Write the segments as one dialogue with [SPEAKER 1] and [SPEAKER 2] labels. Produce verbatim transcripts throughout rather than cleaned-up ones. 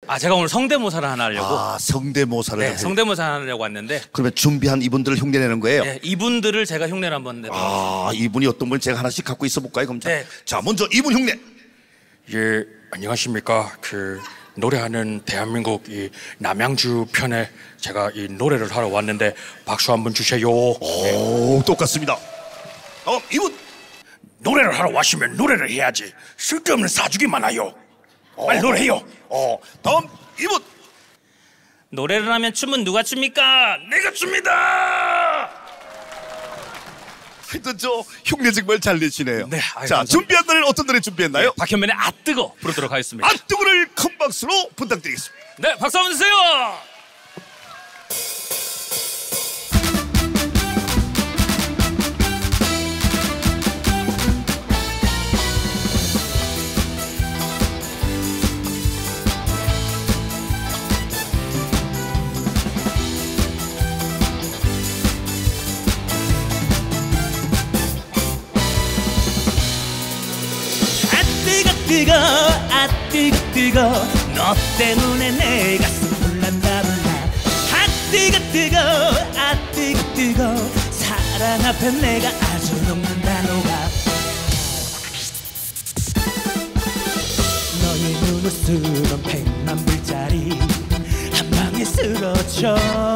[SPEAKER 1] 아, 제가 오늘 성대모사를 하나 하려고.
[SPEAKER 2] 아, 성대모사를.
[SPEAKER 1] 네, 성대모사 하려고 왔는데.
[SPEAKER 2] 그러면 준비한 이분들을 흉내내는 거예요?
[SPEAKER 1] 네, 이분들을 제가 흉내를 한번 내볼게요.
[SPEAKER 2] 아, 이분이 어떤 분 제가 하나씩 갖고 있어 볼까요? 그럼
[SPEAKER 1] 네.
[SPEAKER 2] 자, 먼저 이분 흉내.
[SPEAKER 3] 예, 안녕하십니까. 그 노래하는 대한민국 이 남양주 편에 제가 이 노래를 하러 왔는데 박수 한번 주세요.
[SPEAKER 2] 오, 똑같습니다. 어, 이분
[SPEAKER 3] 노래를 하러 왔으면 노래를 해야지. 쓸데없는 사주기 많아요. 빨리 노래해요.
[SPEAKER 2] 어, 다음 이분.
[SPEAKER 1] 노래를 하면 춤은 누가 춥니까?
[SPEAKER 3] 내가 춥니다.
[SPEAKER 2] 하여튼 저 흉내 정말 잘 내시네요.
[SPEAKER 1] 네, 아유,
[SPEAKER 2] 자,
[SPEAKER 1] 감사합니다.
[SPEAKER 2] 준비한 노래는 어떤 노래 준비했나요?
[SPEAKER 1] 박현면의 아 뜨거 부르도록 하겠습니다.
[SPEAKER 2] 아 뜨거를 큰 박수로 부탁드리겠습니다.
[SPEAKER 1] 네, 박수 한번 주세요. 뜨거 아 뜨거 뜨거 너 때문에 내 가슴 불난다 불나 아 뜨거 뜨거 아 뜨거 뜨거 사랑 앞에 내가 아주 녹는다 녹아 너의 눈웃음은 백만 불짜리 한 방에 쓰러져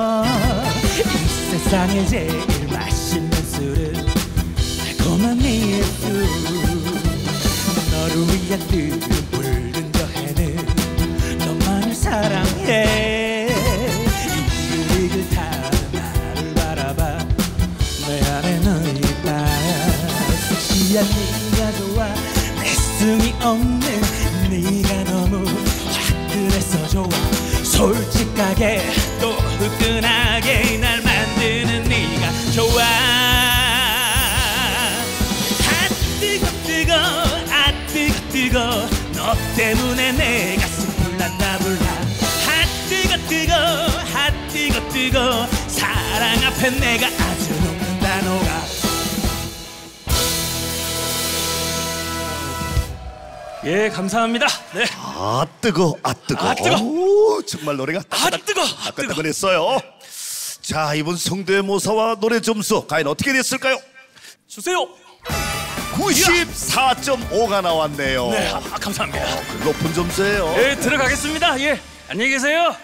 [SPEAKER 1] 이 세상에 제일 맛있는 술은 달콤한 네 술 너를 위한 뜨거운 붉은 저 해는 너만을 사랑해 이글이글 타는 나를 바라봐 내 안에 너 있다 섹시한 네가 좋아 내숭이 없는 네가 너무 화끈해서 좋아 솔직하게 또 후끈하게 날 만드는 네가 좋아 아 뜨거 뜨거 뜨거 뜨거 너 때문에 내 가슴 불난다 불나 아 뜨거 뜨거 아 뜨거 뜨거 사랑 앞에 내가 아주 녹는다 녹아 예 감사합니다. 네.
[SPEAKER 2] 아 뜨거 아 뜨거
[SPEAKER 1] 아 뜨거
[SPEAKER 2] 오, 정말 노래가
[SPEAKER 1] 아 뜨거 아 뜨거
[SPEAKER 2] 따끈따끈했어요. 자, 이분 성대모사와 노래 점수 과연 어떻게 됐을까요?
[SPEAKER 1] 주세요.
[SPEAKER 2] 구십사 점 오가 나왔네요.
[SPEAKER 1] 네 아, 감사합니다.
[SPEAKER 2] 높은 점수예요.
[SPEAKER 1] 예 들어가겠습니다. 예 안녕히 계세요.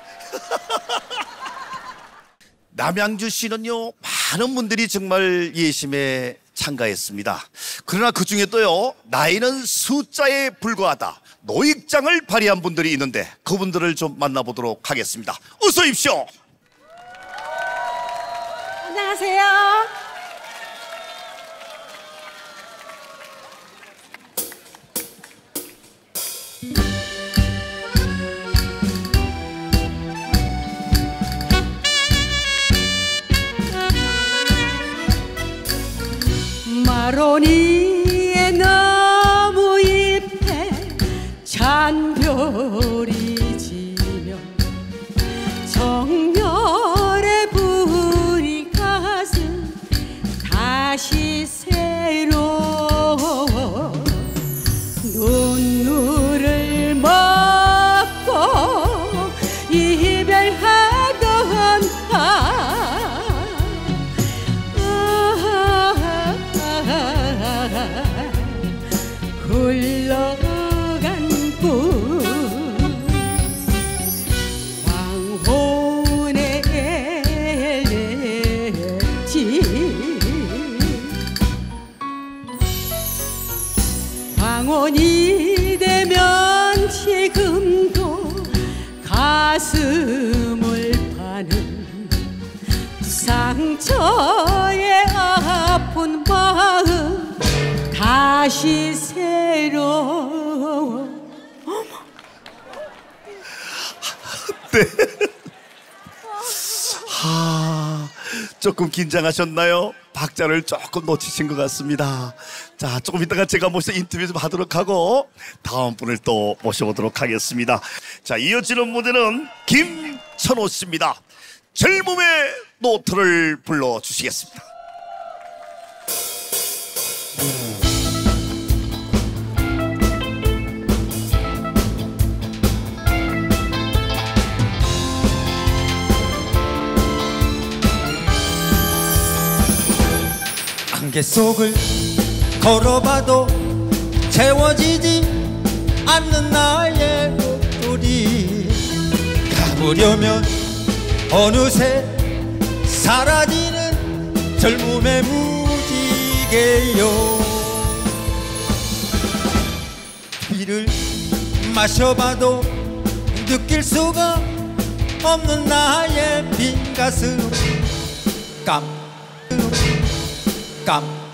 [SPEAKER 2] 남양주 씨는요 많은 분들이 정말 예심에 참가했습니다. 그러나 그 중에 또요 나이는 숫자에 불과하다 노익장을 발휘한 분들이 있는데 그분들을 좀 만나보도록 하겠습니다. 어서 오십시오.
[SPEAKER 4] 안녕하세요. 마로니에 나무 잎에 잔별이 지며 정열의 불이 가슴 다시 새로워 눈물을 먹고 이별하던 밤 흘러간 꿈 황혼의 지 황혼이 되면 지금도 가슴을 파는 상처의 아픈 마음 다시 새로워.
[SPEAKER 2] 네. 하, 조금 긴장하셨나요? 박자를 조금 놓치신 것 같습니다. 자, 조금 이따가 제가 모셔 인터뷰 좀 하도록 하고 다음 분을 또 모셔보도록 하겠습니다. 자, 이어지는 무대는 김천호 씨입니다. 젊음의 노트를 불러주시겠습니다.
[SPEAKER 5] 안개 속을 걸어봐도 채워지지 않는 나의 목소리 감으려면 어느새 사라지는 젊음의 무지개요 비를 마셔봐도 느낄 수가 없는 나의 빈 가슴 깜 깜